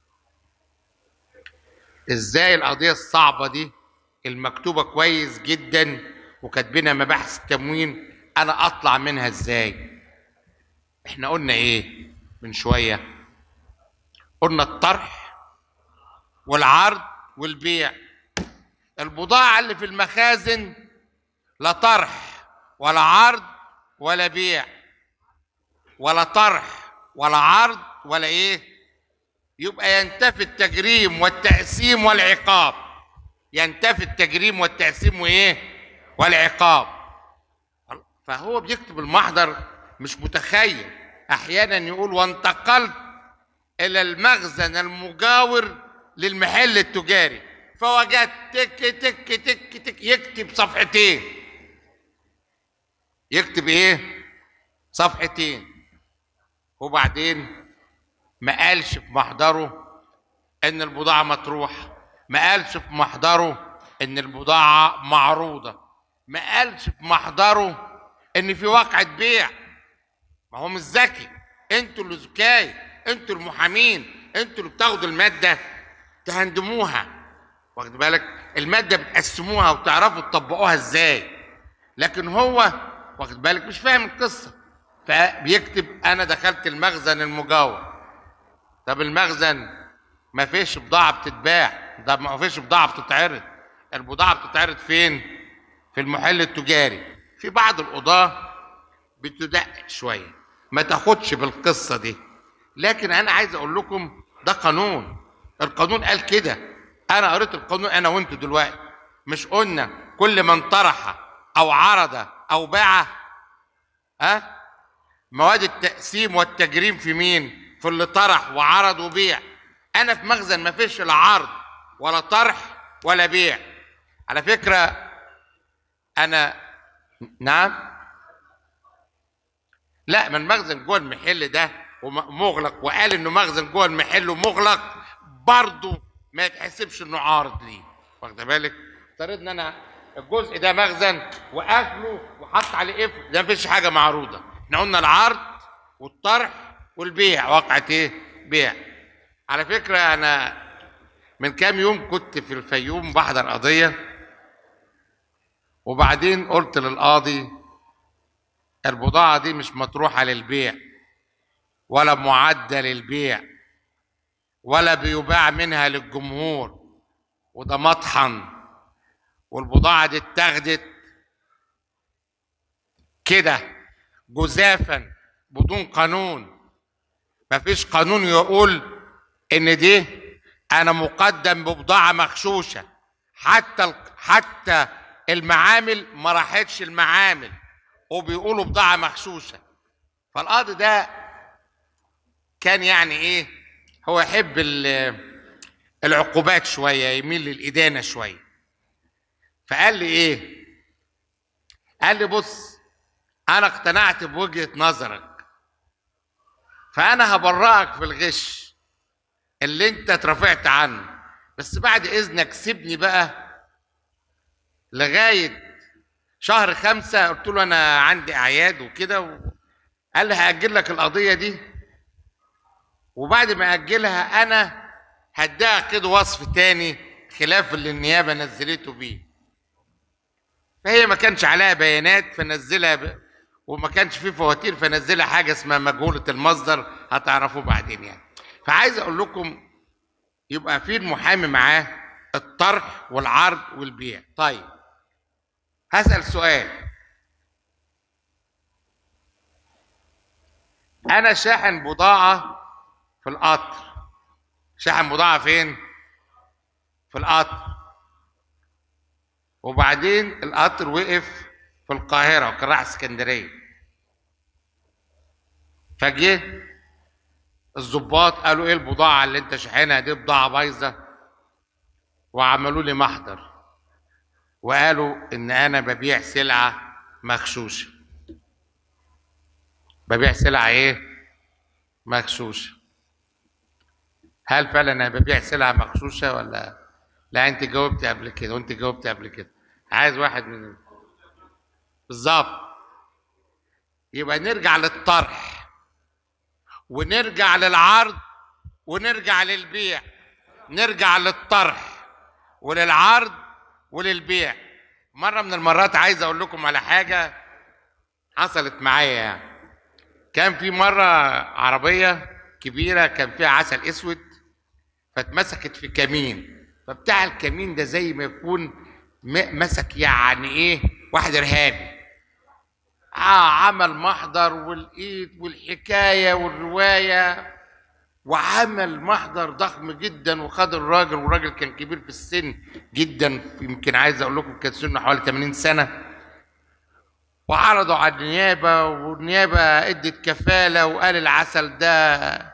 ازاي القضيه الصعبه دي المكتوبه كويس جدا وكاتبينها مباحث التموين، انا اطلع منها ازاي؟ احنا قلنا ايه من شويه؟ قلنا الطرح والعرض والبيع. البضاعه اللي في المخازن لا طرح ولا عرض ولا بيع، ولا طرح ولا عرض ولا ايه؟ يبقى ينتفي التجريم والتقسيم والعقاب. ينتفي التجريم والتقسيم وايه؟ والعقاب. فهو بيكتب المحضر مش متخيل. احيانا يقول وانتقلت الى المخزن المجاور للمحل التجاري فوجدت تك تك تك تك، يكتب صفحتين. يكتب ايه؟ صفحتين. وبعدين ما قالش في محضره ان البضاعة مطروح، ما قالش في محضره ان البضاعة معروضة، ما قالش في محضره ان في واقعة بيع. ما هو مش ذكي، انتوا اللي ذكاي، انتوا المحامين، انتوا اللي بتاخدوا المادة تهندموها، واخد بالك؟ المادة بتقسموها وتعرفوا تطبقوها ازاي، لكن هو واخد بالك مش فاهم القصة، فبيكتب انا دخلت المخزن المجاور. طب المخزن ما فيش بضاعة بتتباع، ده ما فيش بضاعة بتتعرض. البضاعة بتتعرض فين؟ في المحل التجاري. في بعض القضاة بتدقق شوية، ما تاخدش بالقصة دي، لكن أنا عايز أقول لكم ده قانون، القانون قال كده. أنا قريت القانون أنا وأنتوا دلوقتي، مش قلنا كل من طرح أو عرض أو باع مواد التقسيم والتجريم في مين؟ في اللي طرح وعرض وبيع. أنا في مخزن ما فيش لا عرض ولا طرح ولا بيع. على فكرة أنا نعم؟ لا، من مخزن جوه المحل ده ومغلق، وقال إنه مخزن جوه المحل ومغلق، برضه ما يتحسبش إنه عارض ليه، واخد بالك؟ افترض إن أنا الجزء ده مخزن وقافله وحط عليه قفل، ده ما فيش حاجة معروضة. إحنا قلنا العرض والطرح والبيع، واقعة إيه؟ بيع. على فكرة أنا من كام يوم كنت في الفيوم بحضر قضية، وبعدين قلت للقاضي البضاعة دي مش مطروحة للبيع ولا معدة للبيع ولا بيباع منها للجمهور، وده مطحن، والبضاعة دي اتاخدت كده جزافا بدون قانون. مفيش قانون يقول ان دي انا مقدم ببضاعة مغشوشة. حتى المعامل ما راحتش المعامل وبيقولوا بضاعة مغشوشة. فالقاضي ده كان يعني ايه، هو يحب العقوبات شوية، يميل للإدانة شوية. فقال لي ايه؟ قال لي بص، انا اقتنعت بوجهة نظرك، فانا هبرئك في الغش اللي انت اترفعت عنه، بس بعد اذنك سيبني بقى لغاية شهر 5. قلت له انا عندي اعياد وكده، قال لي هاجل لك القضية دي، وبعد ما اجلها انا هديها كده وصف تاني خلاف اللي النيابة نزلته بيه. فهي ما كانش عليها بيانات فنزلها وما كانش فيه فواتير فنزلها حاجة اسمها مجهولة المصدر، هتعرفوه بعدين يعني. فعايز اقول لكم يبقى في المحامي معاه الطرح والعرض والبيع. طيب هسأل سؤال، انا شاحن بضاعة في القطر. شاحن بضاعة فين؟ في القطر. وبعدين القطر وقف في القاهرة وكان رايح اسكندرية، فجه الضباط قالوا ايه البضاعة اللي انت شاحنها دي؟ بضاعة بايظة. وعملوا لي محضر وقالوا ان انا ببيع سلعة مغشوشة. ببيع سلعة ايه؟ مغشوشة. هل فعلا انا ببيع سلعة مغشوشة ولا لا؟ انت جاوبتي قبل كده وانت جاوبتي قبل كده. عايز واحد من بالظبط. يبقى نرجع للطرح ونرجع للعرض ونرجع للبيع. نرجع للطرح وللعرض وللبيع. مرة من المرات عايز اقول لكم على حاجة حصلت معايا يعني. كان في مرة عربية كبيرة كان فيها عسل اسود، فاتمسكت في كمين، فبتاع الكمين ده زي ما يكون مسك يعني ايه واحد ارهابي. عمل محضر والايد والحكايه والروايه، وعمل محضر ضخم جدا، وخد الراجل، والراجل كان كبير في السن جدا، يمكن عايز اقول لكم كان سنه حوالي 80 سنه، وعرضوا على النيابه، والنيابه ادت كفاله وقال العسل ده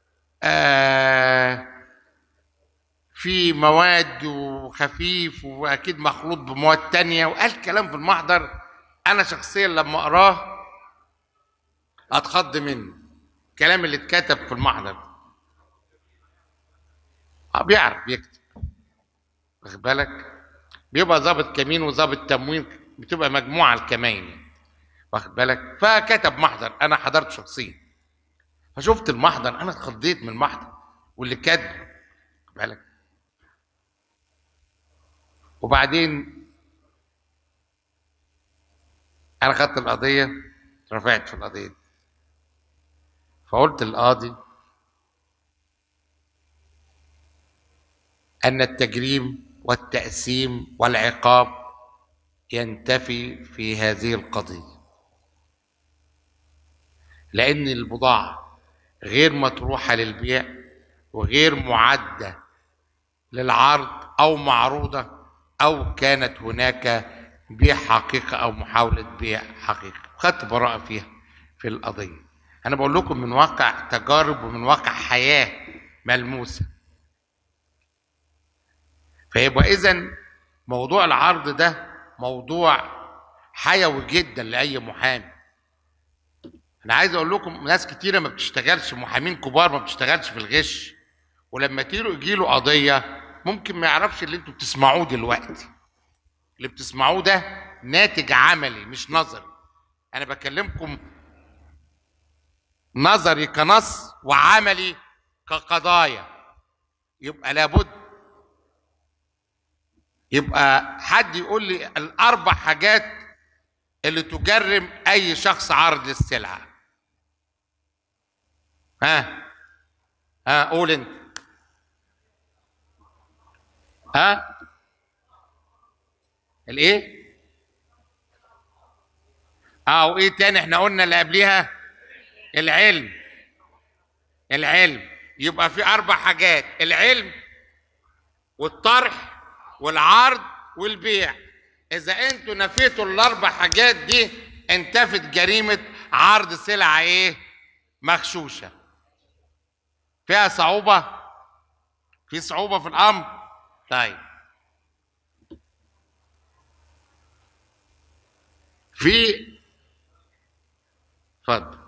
في مواد وخفيف واكيد مخلوط بمواد تانية، وقال كلام في المحضر انا شخصيا لما اقراه اتخض منه، الكلام اللي اتكتب في المحضر. بيعرف يكتب، واخد بالك؟ بيبقى ضابط كمين وضابط تموين، بتبقى مجموعه الكمين، واخد بالك؟ فكتب محضر، انا حضرت شخصيا، فشفت المحضر انا اتخضيت من المحضر واللي كاتبه، واخد بالك؟ وبعدين انا خدت القضيه، رفعت في القضيه، فقلت للقاضي ان التجريم والتأسيم والعقاب ينتفي في هذه القضيه، لان البضاعه غير مطروحه للبيع وغير معده للعرض او معروضه، او كانت هناك بيع حقيقه او محاوله بيع حقيقه، خدت براءه فيها في القضيه. انا بقول لكم من واقع تجارب ومن واقع حياه ملموسه. فيبقى اذا موضوع العرض ده موضوع حيوي جدا لاي محامي. انا عايز اقول لكم ناس كتيره ما بتشتغلش، محامين كبار ما بتشتغلش في الغش، ولما يجي له قضيه ممكن ما يعرفش اللي انتوا بتسمعوه دلوقتي. اللي بتسمعوه ده ناتج عملي مش نظري. انا بكلمكم نظري كنص وعملي كقضايا. يبقى لابد يبقى حد يقول لي الاربع حاجات اللي تجرم اي شخص عارض للسلعه. قول انت. الايه؟ وايه تاني احنا قلنا اللي قبليها؟ العلم. يبقى في اربع حاجات: العلم والطرح والعرض والبيع. اذا انتوا نفيتوا الاربع حاجات دي انتفت جريمه عرض سلعه ايه؟ مغشوشه. فيها صعوبه؟ في صعوبه في الامر؟ طيب، اتفضل.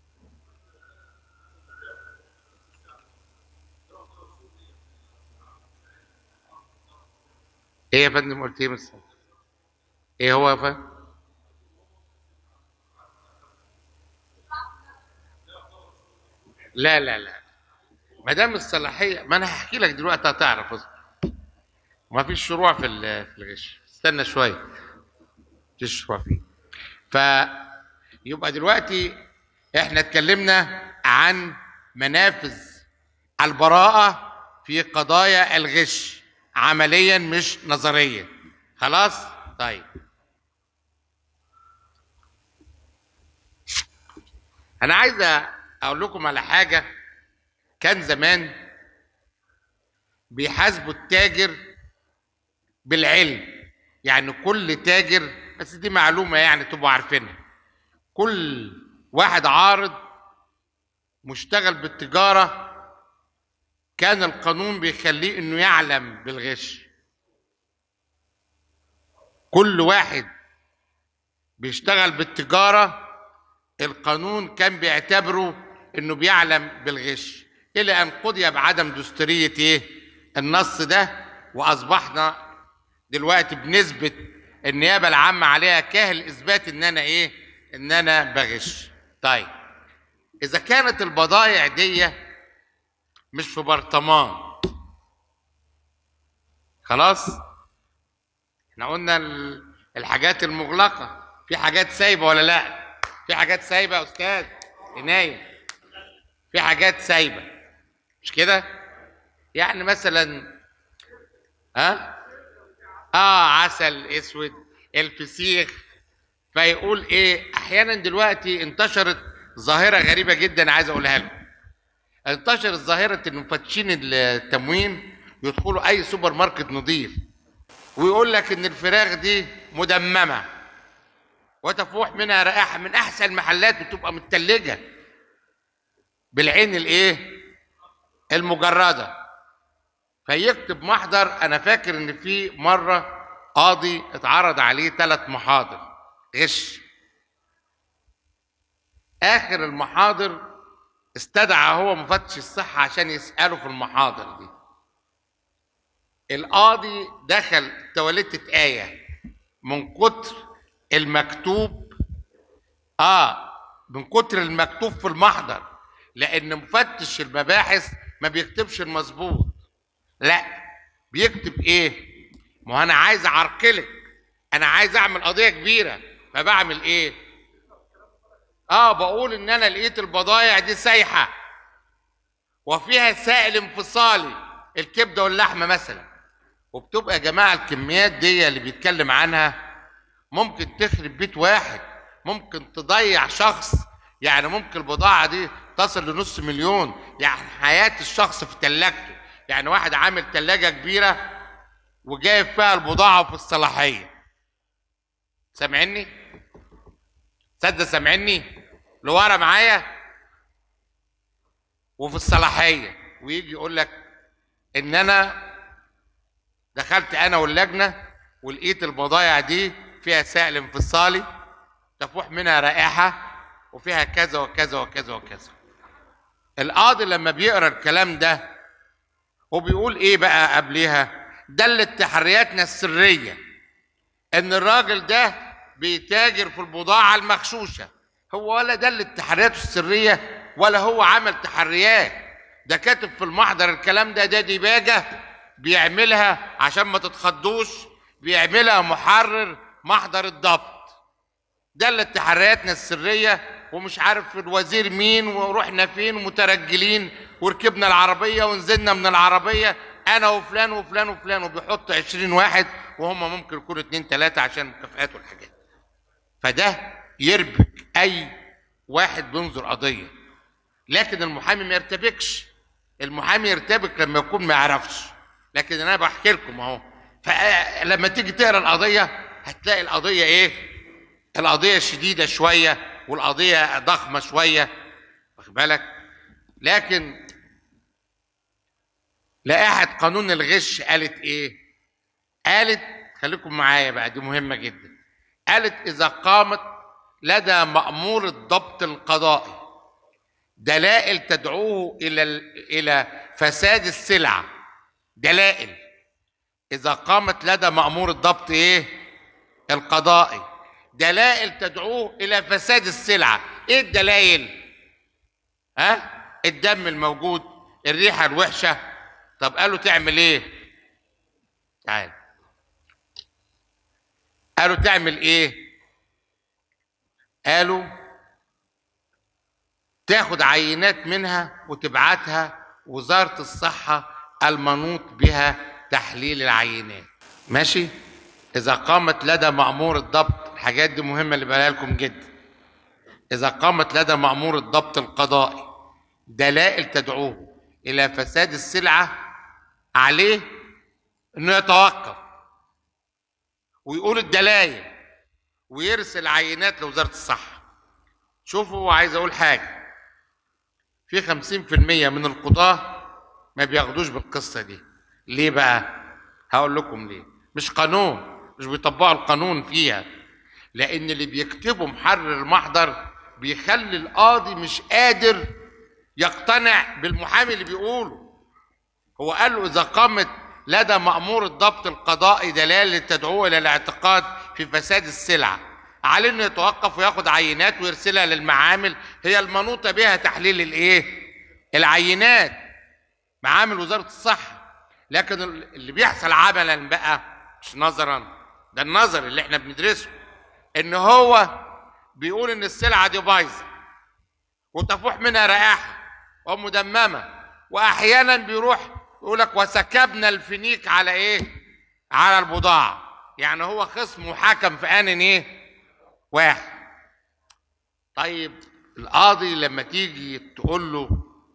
ايه يا فندم؟ قلت ايه بس؟ ايه هو يا فندم؟ لا ما دام الصلاحيه، ما انا هحكي لك دلوقتي هتعرف. اصبر، ما فيش شروع في الغش، استنى شويه تشرع فيه. فيبقى دلوقتي احنا اتكلمنا عن منافذ البراءة في قضايا الغش عمليا مش نظريا. خلاص؟ طيب، انا عايز اقول لكم على حاجة. كان زمان بيحاسبوا التاجر بالعلم، يعني كل تاجر، بس دي معلومة يعني تبقوا عارفينها، كل واحد عارض مشتغل بالتجارة كان القانون بيخليه انه يعلم بالغش. كل واحد بيشتغل بالتجارة القانون كان بيعتبره انه بيعلم بالغش، الى ان قضي بعدم دستورية ايه؟ النص ده، واصبحنا دلوقتي بنثبت النيابة العامة عليها كاهل اثبات ان انا ايه؟ ان انا بغش. طيب، اذا كانت البضائع دي مش في برطمان، خلاص احنا قلنا الحاجات المغلقة، في حاجات سايبة ولا لا؟ في حاجات سايبة يا استاذ نايم، في حاجات سايبة مش كده؟ يعني مثلا عسل اسود، الفسيخ. فيقول ايه؟ احيانا دلوقتي انتشرت ظاهرة غريبة جدا عايز اقولها لكم. انتشرت ظاهرة ان مفتشين التموين يدخلوا اي سوبر ماركت نظيف ويقول لك ان الفراخ دي مدممة وتفوح منها رائحة من احسن المحلات بتبقى متلجة بالعين الايه؟ المجردة. فيكتب محضر. انا فاكر ان في مرة قاضي اتعرض عليه 3 محاضر غش. اخر المحاضر استدعى هو مفتش الصحة عشان يسأله في المحاضر دي. القاضي دخل تواليت آية من كتر المكتوب، من كتر المكتوب في المحضر، لأن مفتش المباحث ما بيكتبش المظبوط، لا بيكتب ايه؟ ما انا عايز اعرقلك، انا عايز اعمل قضية كبيرة، فبعمل ايه؟ بقول ان انا لقيت البضايع دي سايحة وفيها سائل انفصالي، الكبدة واللحمة مثلا، وبتبقى يا جماعة الكميات دي اللي بيتكلم عنها ممكن تخرب بيت واحد، ممكن تضيع شخص، يعني ممكن البضاعة دي تصل لنص مليون، يعني حياة الشخص في تلاجته. يعني واحد عامل تلاجة كبيرة وجايب فيها البضاعة في الصلاحية، سامعني؟ صدق سامعني؟ لورا معايا؟ وفي الصلاحية، ويجي يقول لك ان انا دخلت انا واللجنة ولقيت البضايع دي فيها سائل انفصالي تفوح منها رائحة وفيها كذا وكذا وكذا وكذا. القاضي لما بيقرا الكلام ده وبيقول ايه بقى قبليها؟ دلت تحرياتنا السرية ان الراجل ده بيتاجر في البضاعة المغشوشة. هو ولا دلت تحرياته السرية ولا هو عمل تحريات، ده كاتب في المحضر الكلام ده ديباجة بيعملها عشان ما تتخضوش، بيعملها محرر محضر الضبط. دلت تحرياتنا السرية ومش عارف الوزير مين ورحنا فين ومترجلين وركبنا العربية ونزلنا من العربية انا وفلان وفلان وفلان، وبيحط 20 واحد وهم ممكن يكونوا 2 3 عشان المكافآت والحاجات. فده يربك اي واحد بينظر قضية، لكن المحامي ما يرتبكش. المحامي يرتبك لما يكون ما يعرفش، لكن انا بحكي لكم اهو. فلما تيجي تقرا القضية هتلاقي القضية ايه؟ القضية شديدة شوية والقضية ضخمة شوية، واخد بالك؟ لكن لائحة قانون الغش قالت ايه؟ قالت، خليكم معايا بقى دي مهمة جدا، قالت إذا قامت لدى مأمور الضبط القضائي دلائل تدعوه إلى فساد السلعة، دلائل، إذا قامت لدى مأمور الضبط إيه؟ القضائي دلائل تدعوه إلى فساد السلعة. إيه الدلائل؟ الدم الموجود، الريحة الوحشة. طب قالوا تعمل إيه؟ تعال، قالوا تعمل إيه؟ قالوا تاخد عينات منها وتبعتها وزارة الصحة المنوط بها تحليل العينات. ماشي؟ إذا قامت لدى مأمور الضبط، الحاجات دي مهمة اللي بقولها لكم جدا. إذا قامت لدى مأمور الضبط القضائي دلائل تدعوه إلى فساد السلعة، عليه إنه يتوقف ويقول الدلائل ويرسل عينات لوزارة الصحة. شوفوا، عايز أقول حاجة، في 50% من القضاة ما بياخدوش بالقصة دي. ليه بقى؟ هقول لكم ليه. مش قانون، مش بيطبقوا القانون فيها، لأن اللي بيكتبه محرر المحضر بيخلي القاضي مش قادر يقتنع بالمحامي اللي بيقوله. هو قال له إذا قامت لدى مأمور الضبط القضائي دلائل تدعوه إلى الاعتقاد في فساد السلعة، عليه إنه يتوقف وياخد عينات ويرسلها للمعامل هي المنوطة بها تحليل الإيه؟ العينات، معامل وزارة الصحة. لكن اللي بيحصل عملا بقى مش نظرا، ده النظر اللي احنا بندرسه، إن هو بيقول إن السلعة دي بايظة وتفوح منها رائحة ومدممة، وأحيانا بيروح يقول لك وسكبنا الفينيك على إيه؟ على البضاعة. يعني هو خصم وحكم في آن إيه؟ واحد. طيب القاضي لما تيجي تقول له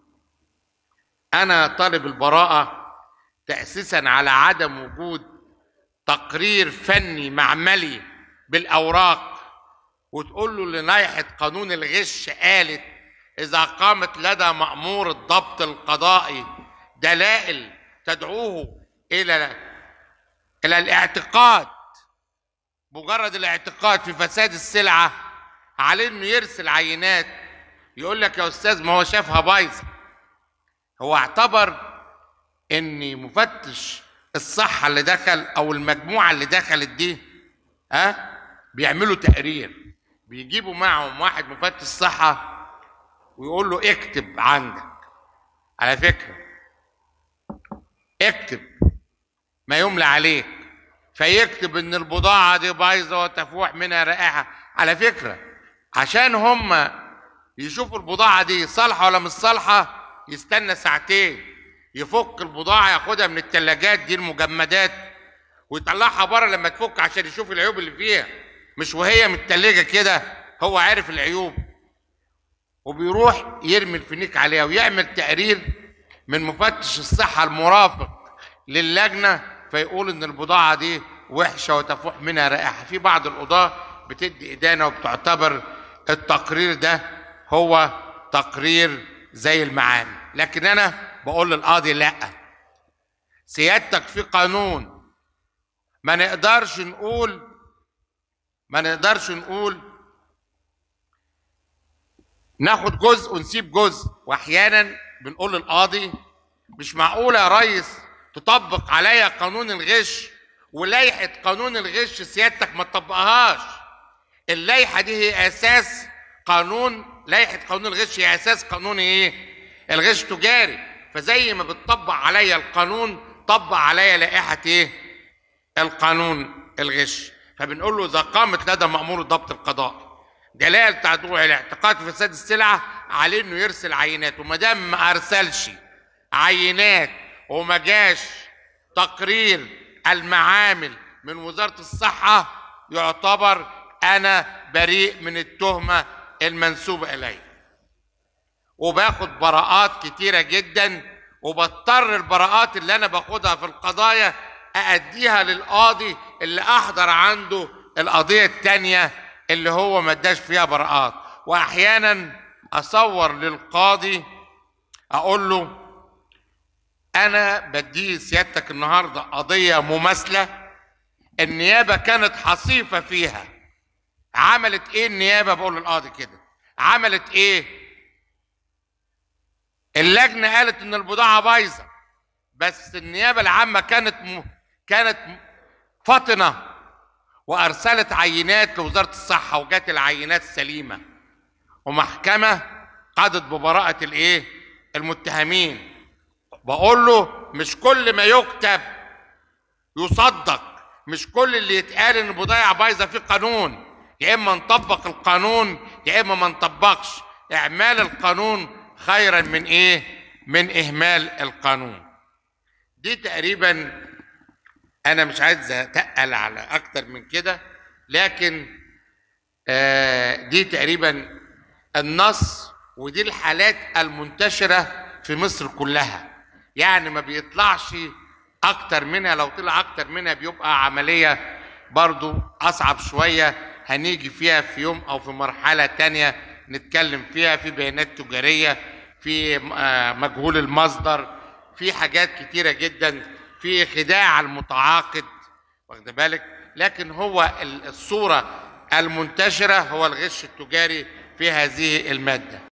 أنا طالب البراءة تأسيسا على عدم وجود تقرير فني معملي بالأوراق، وتقول له لنايحة قانون الغش قالت إذا قامت لدى مأمور الضبط القضائي دلائل تدعوه إلى الاعتقاد مجرد الاعتقاد في فساد السلعة عليه انه يرسل عينات. يقول لك يا استاذ ما هو شافها بايظة. هو اعتبر ان مفتش الصحة اللي دخل او المجموعة اللي دخلت دي بيعملوا تقرير، بيجيبوا معهم واحد مفتش صحة ويقول له اكتب عندك، على فكرة اكتب ما يملى عليك، فيكتب ان البضاعة دي بايظة وتفوح منها رائحة. على فكرة عشان هم يشوفوا البضاعة دي صالحة ولا مش صالحة يستنى ساعتين، يفك البضاعة ياخدها من الثلاجات دي المجمدات ويطلعها بره لما تفك عشان يشوف العيوب اللي فيها، مش وهي متلجة كده هو عارف العيوب، وبيروح يرمي الفينيك عليها ويعمل تقرير من مفتش الصحة المرافق للجنة فيقول ان البضاعة دي وحشة وتفوح منها رائحة. في بعض القضاة بتدي إدانة وبتعتبر التقرير ده هو تقرير زي المعامل، لكن أنا بقول للقاضي لا، سيادتك في قانون، ما نقدرش نقول ناخد جزء ونسيب جزء. واحيانا بنقول للقاضي مش معقول يا ريس تطبق عليا قانون الغش ولائحة قانون الغش سيادتك ما تطبقهاش. اللائحة دي هي اساس قانون، لائحة قانون الغش هي اساس قانون ايه؟ الغش تجاري. فزي ما بتطبق عليا القانون طبق عليا لائحة ايه؟ القانون الغش. فبنقول له اذا قامت لدى مأمور الضبط القضائي دلائل تدعو الى اعتقاد فساد السلعة عليه انه يرسل عينات، وما دام ما ارسلش عينات وما جاش تقرير المعامل من وزارة الصحة يعتبر انا بريء من التهمة المنسوبة الي، وباخد براءات كتيرة جدا، وبضطر البراءات اللي انا باخدها في القضايا ااديها للقاضي اللي احضر عنده القضية التانية اللي هو ما اداش فيها براءات. واحيانا اصور للقاضي اقول له انا بدي سيادتك النهارده قضيه مماثله النيابه كانت حصيفه فيها. عملت ايه النيابه؟ بقول للقاضي كده عملت ايه؟ اللجنه قالت ان البضاعه بايظه، بس النيابه العامه كانت فاطنه وارسلت عينات لوزاره الصحه وجات العينات سليمه، ومحكمه قضت ببراءه الايه؟ المتهمين. بقول له مش كل ما يكتب يصدق، مش كل اللي يتقال ان البضاعه بايظه في قانون، يا اما نطبق القانون يا اما ما نطبقش. اعمال القانون خيرا من ايه؟ من اهمال القانون. دي تقريبا انا مش عايز اتقل على اكتر من كده، لكن دي تقريبا النص، ودي الحالات المنتشره في مصر كلها، يعني ما بيطلعش اكتر منها. لو طلع اكتر منها بيبقى عملية برضو اصعب شوية، هنيجي فيها في يوم او في مرحلة تانية نتكلم فيها، في بيانات تجارية، في مجهول المصدر، في حاجات كتيرة جدا، في خداع المتعاقد، واخد بالك. لكن هو الصورة المنتشرة هو الغش التجاري في هذه المادة.